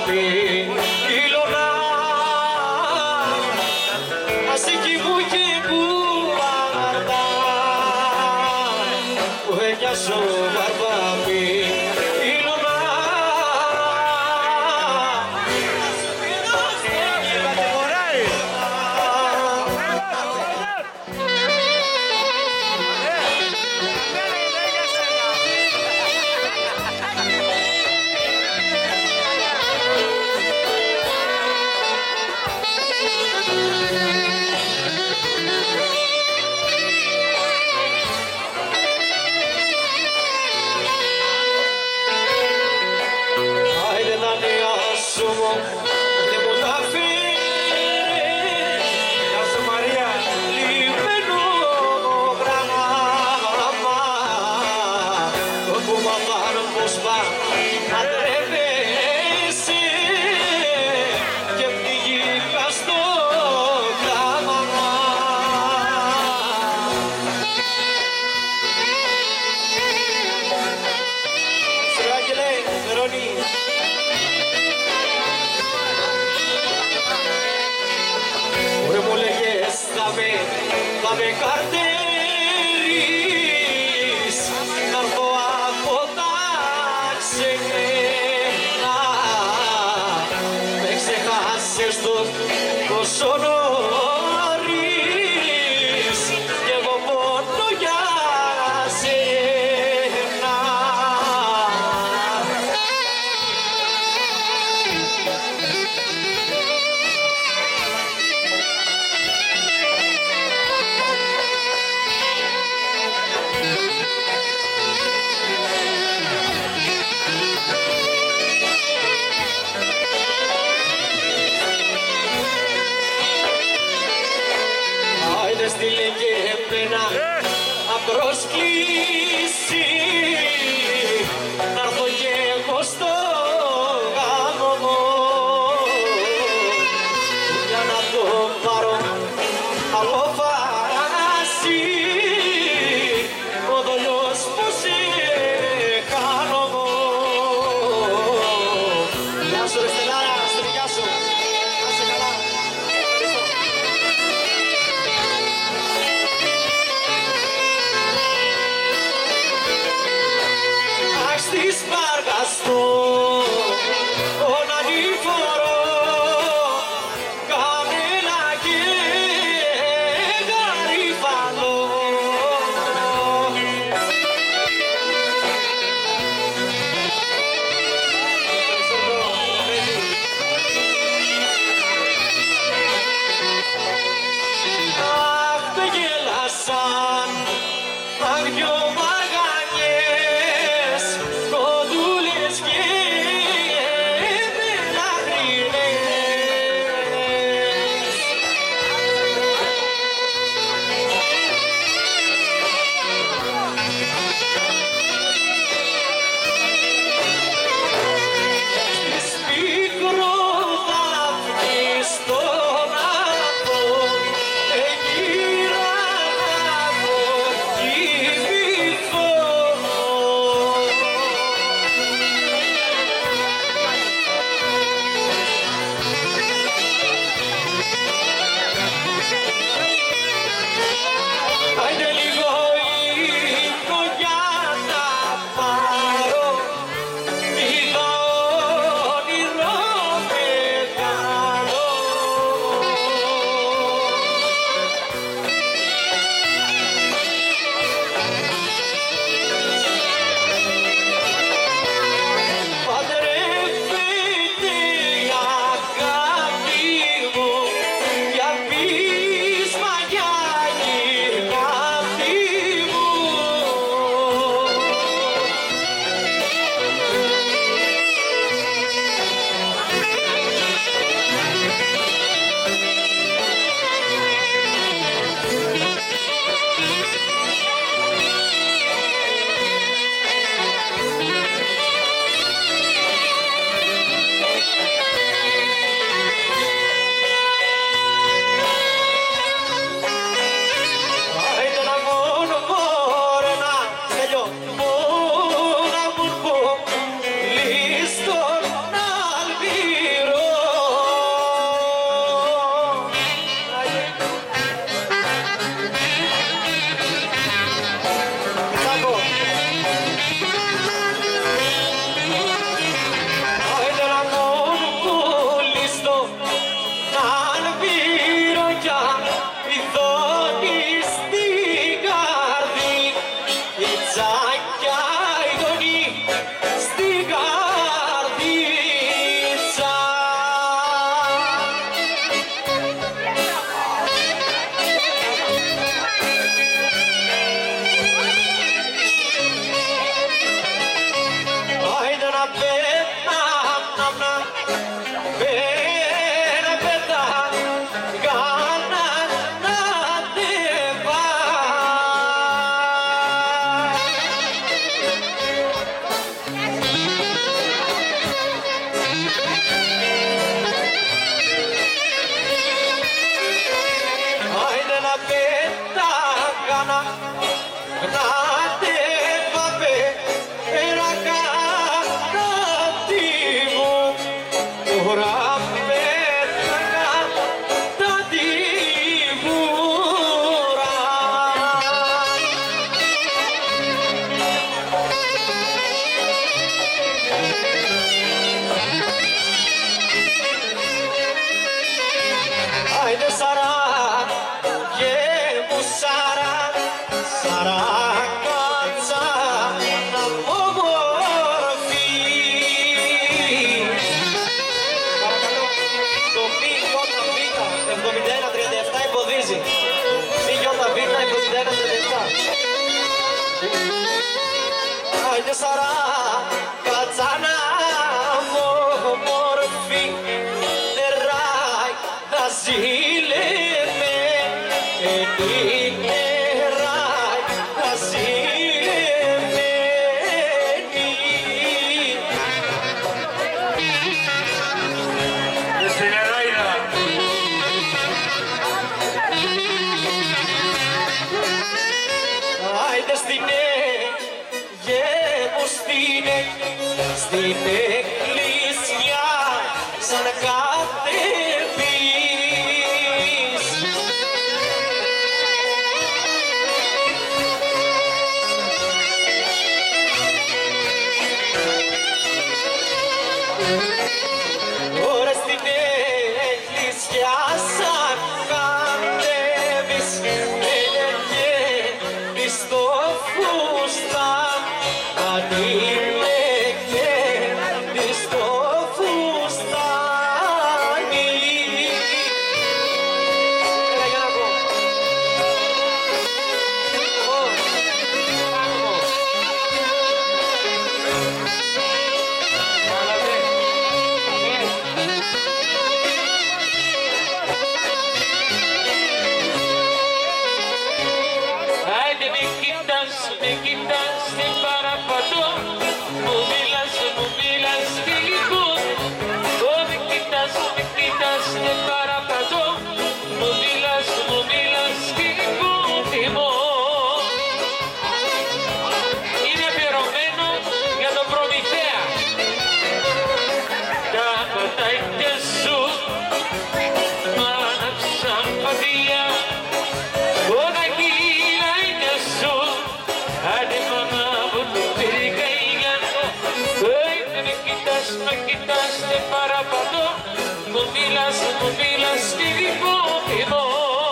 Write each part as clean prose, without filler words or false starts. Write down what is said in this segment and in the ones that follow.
αγάπη Ηλώνα, ασίκη μου και κουβάτα που ένιασω βαρβάπη Ηλώνα. Δεν μου τα φέρεις, γεια σου Μαρία, λιμένο γράμμα, όπου μ' αμάρω πως παντρεύεσαι και πνιγήκα στο γράμμα. Σου Άγγελε, Βερόνη. Μου λέγες θα με καρτέρεις, να έρθω από τα ξένα. Με ξεχάσες τόσο νωρίς κι εγώ πονώ για σένα. Στείλε και εμένα να προσκλήσει, να έρθω και εγώ στο γάμο μου για να το πάρω απόφαση, ο δολιός που σε κάνω μου. Γεια σου ρε Στελάρα, στη δικιά σου, να είσαι καλά. Στις Σπαργαστό, τον ανήφορο, κανένα και γαρίφαλο. Αχ, με γέλασαν, αχ, δυο μαργανιές, κοντούλες και Άιντε σαρά κατσάνα μόρφη νεράει να ζήλεμε νεράει να ζήλεμε Άιντε στην εκκλησιά σαν κατεβείς. Τώρα στην εκκλησιά σαν κατεβείς έλεγε στο φουστάν αν είμαι στο φουστάνι. Έλα Γιάννακο. Άιντε με κοίτας, δεν παραπατώ. Μου μιλάς φιλικό. Με κοίτας, δεν παραπατώ. Μου μιλάς φιλικό τιμό. Είναι αφιερωμένο για τον Προμηθέα. Τα πατάκια σου μ' άναψαν φωτιά. Όταν κυλάκια σου άντε μάνα μου πήγα η γιάννα. Με κοιτάς, δεν παραπατώ. Μου μιλάς φιλικό τιμό.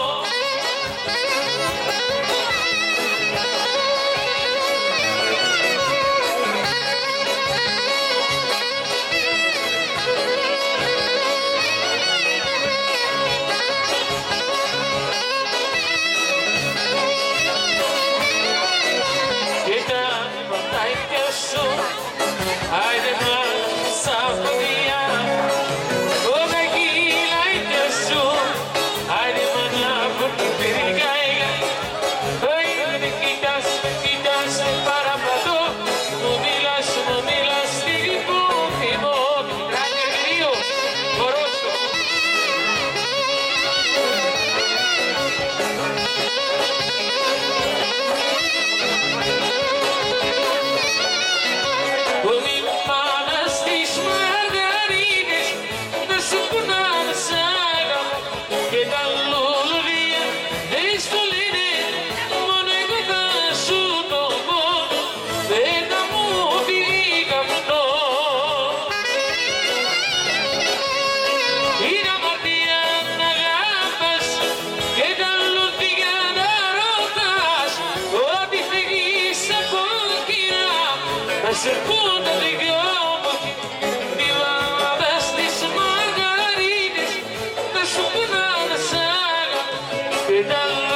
Κοίτα τα πατάκια σου, άιντε σαν φωτιά. Όταν κυλάκια σου, άιντε μάνα που πήγα η γιάννα. Με κοιτάς, δεν παραπατώ. Μου μιλάς φιλικό τιμό. Κράτε δύο, χορώσω. Σε πούντα δυο μου μιλάδες τις μαργαρίτες να σου πουν να σ' αγαπώ.